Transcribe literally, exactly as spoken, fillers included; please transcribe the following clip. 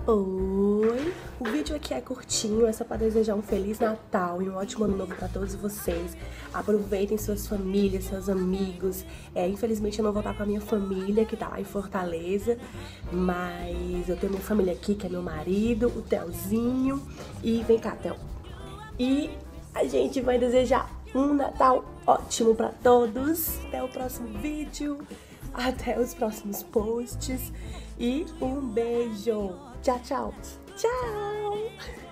Oi! O vídeo aqui é curtinho, é só para desejar um Feliz Natal e um ótimo Ano Novo para todos vocês. Aproveitem suas famílias, seus amigos. É, infelizmente eu não vou estar com a minha família, que tá lá em Fortaleza, mas eu tenho minha família aqui, que é meu marido, o Telzinho. E vem cá, Tel. E a gente vai desejar um Natal ótimo para todos. Até o próximo vídeo, até os próximos posts e um beijo. Tchau, tchau. Tchau!